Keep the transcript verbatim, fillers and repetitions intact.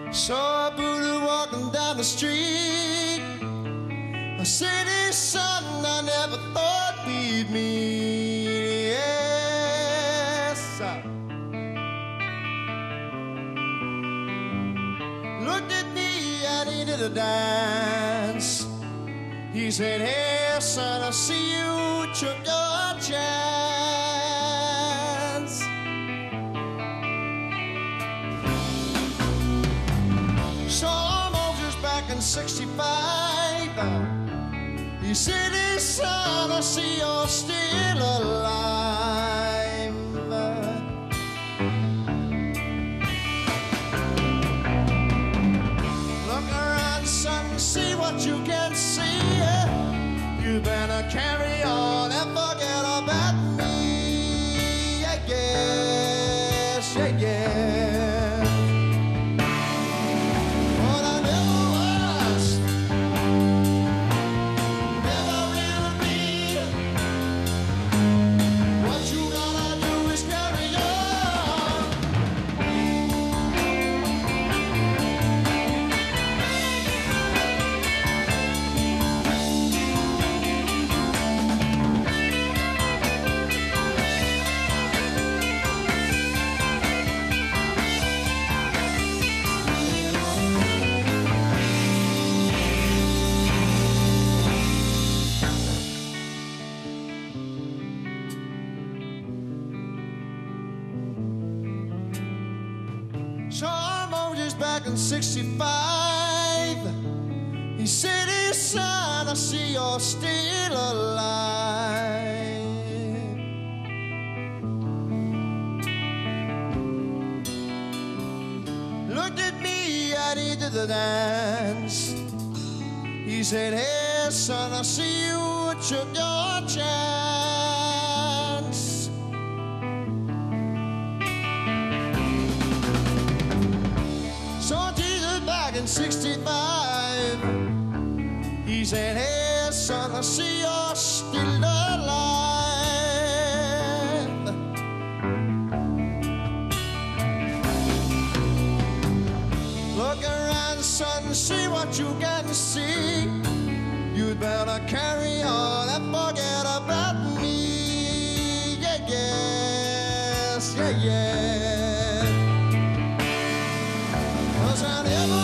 Saw a Buddha walking down the street, a city sun I never thought we'd meet. Yes, I looked at me and he did a dance. He said, hey son, I see you took your chance. Saw Moses back in sixty-five. He said, hey son, I see you're still alive. Look around, son, see what you can see. You better carry on and forget about me. Yeah, yes, yeah, yeah. But I never was, never will be. What you gotta do is carry on. Saw Moses back in sixty-five. He said, hey son, I see you're still alive. Looked at me and he did the dance. He said, hey son, I see you took your chance. Saw Jesus back in sixty-five. He said, hey son, I see you're still alive. Look around, son, see what you can see. You'd better carry on and forget about me. Yeah, yes, yeah, yeah. 'Cause I never